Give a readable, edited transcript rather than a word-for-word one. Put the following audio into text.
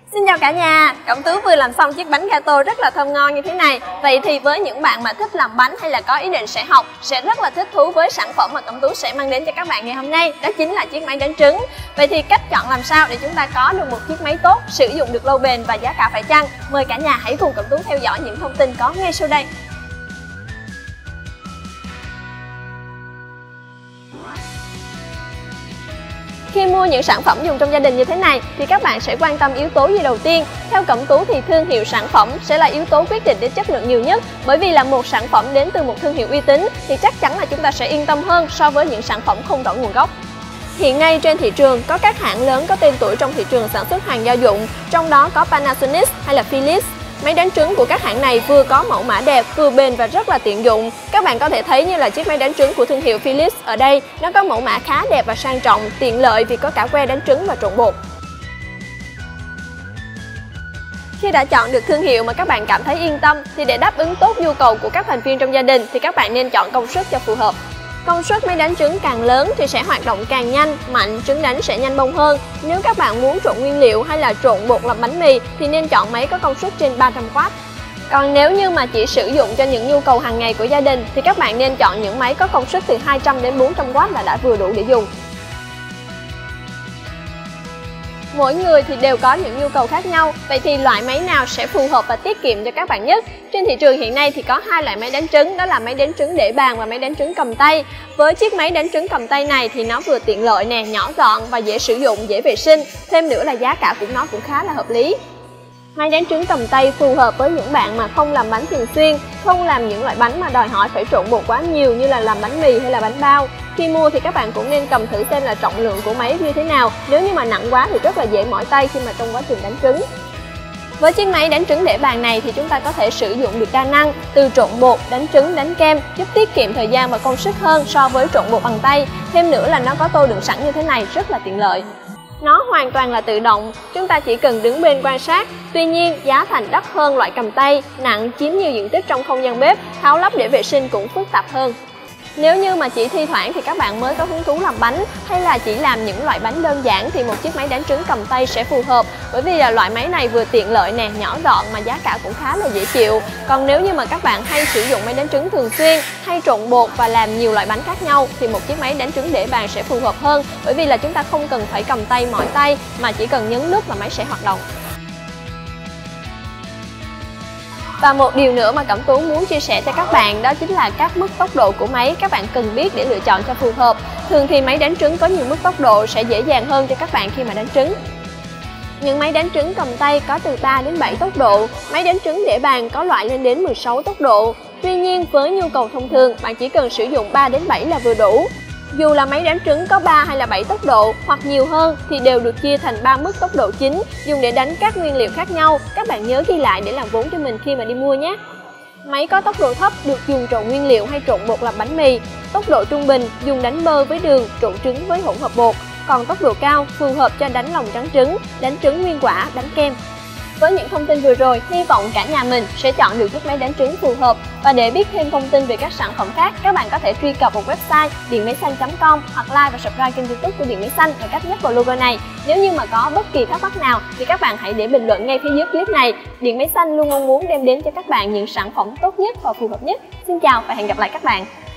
Xin chào cả nhà, Cẩm Tú vừa làm xong chiếc bánh gato rất là thơm ngon như thế này. Vậy thì với những bạn mà thích làm bánh hay là có ý định sẽ học, sẽ rất là thích thú với sản phẩm mà Cẩm Tú sẽ mang đến cho các bạn ngày hôm nay. Đó chính là chiếc máy đánh trứng. Vậy thì cách chọn làm sao để chúng ta có được một chiếc máy tốt, sử dụng được lâu bền và giá cả phải chăng? Mời cả nhà hãy cùng Cẩm Tú theo dõi những thông tin có ngay sau đây. Khi mua những sản phẩm dùng trong gia đình như thế này thì các bạn sẽ quan tâm yếu tố gì đầu tiên? Theo Cẩm Tú thì thương hiệu sản phẩm sẽ là yếu tố quyết định đến chất lượng nhiều nhất. Bởi vì là một sản phẩm đến từ một thương hiệu uy tín thì chắc chắn là chúng ta sẽ yên tâm hơn so với những sản phẩm không rõ nguồn gốc. Hiện nay trên thị trường có các hãng lớn có tên tuổi trong thị trường sản xuất hàng gia dụng, trong đó có Panasonic hay là Philips. Máy đánh trứng của các hãng này vừa có mẫu mã đẹp, vừa bền và rất là tiện dụng. Các bạn có thể thấy như là chiếc máy đánh trứng của thương hiệu Philips ở đây, nó có mẫu mã khá đẹp và sang trọng, tiện lợi vì có cả que đánh trứng và trộn bột. Khi đã chọn được thương hiệu mà các bạn cảm thấy yên tâm thì để đáp ứng tốt nhu cầu của các thành viên trong gia đình thì các bạn nên chọn công suất cho phù hợp. Công suất máy đánh trứng càng lớn thì sẽ hoạt động càng nhanh, mạnh, trứng đánh sẽ nhanh bông hơn. Nếu các bạn muốn trộn nguyên liệu hay là trộn bột làm bánh mì thì nên chọn máy có công suất trên 300W. Còn nếu như mà chỉ sử dụng cho những nhu cầu hàng ngày của gia đình thì các bạn nên chọn những máy có công suất từ 200 đến 400W là đã vừa đủ để dùng. Mỗi người thì đều có những nhu cầu khác nhau, vậy thì loại máy nào sẽ phù hợp và tiết kiệm cho các bạn nhất? Trên thị trường hiện nay thì có hai loại máy đánh trứng, đó là máy đánh trứng để bàn và máy đánh trứng cầm tay. Với chiếc máy đánh trứng cầm tay này thì nó vừa tiện lợi nè, nhỏ gọn và dễ sử dụng, dễ vệ sinh. Thêm nữa là giá cả của nó cũng khá là hợp lý. Máy đánh trứng cầm tay phù hợp với những bạn mà không làm bánh thường xuyên, không làm những loại bánh mà đòi hỏi phải trộn bột quá nhiều như là làm bánh mì hay là bánh bao. Khi mua thì các bạn cũng nên cầm thử xem là trọng lượng của máy như thế nào. Nếu như mà nặng quá thì rất là dễ mỏi tay khi mà trong quá trình đánh trứng. Với chiếc máy đánh trứng để bàn này thì chúng ta có thể sử dụng được đa năng, từ trộn bột, đánh trứng, đánh kem, giúp tiết kiệm thời gian và công sức hơn so với trộn bột bằng tay. Thêm nữa là nó có tô đựng sẵn như thế này, rất là tiện lợi. Nó hoàn toàn là tự động, chúng ta chỉ cần đứng bên quan sát. Tuy nhiên, giá thành đắt hơn loại cầm tay, nặng, chiếm nhiều diện tích trong không gian bếp, tháo lắp để vệ sinh cũng phức tạp hơn. Nếu như mà chỉ thi thoảng thì các bạn mới có hứng thú làm bánh hay là chỉ làm những loại bánh đơn giản thì một chiếc máy đánh trứng cầm tay sẽ phù hợp, bởi vì là loại máy này vừa tiện lợi nè, nhỏ gọn mà giá cả cũng khá là dễ chịu. Còn nếu như mà các bạn hay sử dụng máy đánh trứng thường xuyên, hay trộn bột và làm nhiều loại bánh khác nhau thì một chiếc máy đánh trứng để bàn sẽ phù hợp hơn, bởi vì là chúng ta không cần phải cầm tay mỏi tay mà chỉ cần nhấn nút là máy sẽ hoạt động. Và một điều nữa mà Cẩm Tú muốn chia sẻ cho các bạn đó chính là các mức tốc độ của máy các bạn cần biết để lựa chọn cho phù hợp. Thường thì máy đánh trứng có nhiều mức tốc độ sẽ dễ dàng hơn cho các bạn khi mà đánh trứng. Những máy đánh trứng cầm tay có từ 3 đến 7 tốc độ, máy đánh trứng để bàn có loại lên đến 16 tốc độ. Tuy nhiên với nhu cầu thông thường bạn chỉ cần sử dụng 3 đến 7 là vừa đủ. Dù là máy đánh trứng có 3 hay là 7 tốc độ hoặc nhiều hơn thì đều được chia thành 3 mức tốc độ chính dùng để đánh các nguyên liệu khác nhau. Các bạn nhớ ghi lại để làm vốn cho mình khi mà đi mua nhé. Máy có tốc độ thấp được dùng trộn nguyên liệu hay trộn bột làm bánh mì. Tốc độ trung bình dùng đánh bơ với đường, trộn trứng với hỗn hợp bột. Còn tốc độ cao phù hợp cho đánh lòng trắng trứng, đánh trứng nguyên quả, đánh kem. Với những thông tin vừa rồi, hy vọng cả nhà mình sẽ chọn được chiếc máy đánh trứng phù hợp. Và để biết thêm thông tin về các sản phẩm khác, các bạn có thể truy cập vào website dienmáysanh.com hoặc like và subscribe kênh YouTube của Điện Máy Xanh và cách nhấp vào logo này. Nếu như mà có bất kỳ thắc mắc nào thì các bạn hãy để bình luận ngay phía dưới clip này. Điện Máy Xanh luôn mong muốn đem đến cho các bạn những sản phẩm tốt nhất và phù hợp nhất. Xin chào và hẹn gặp lại các bạn.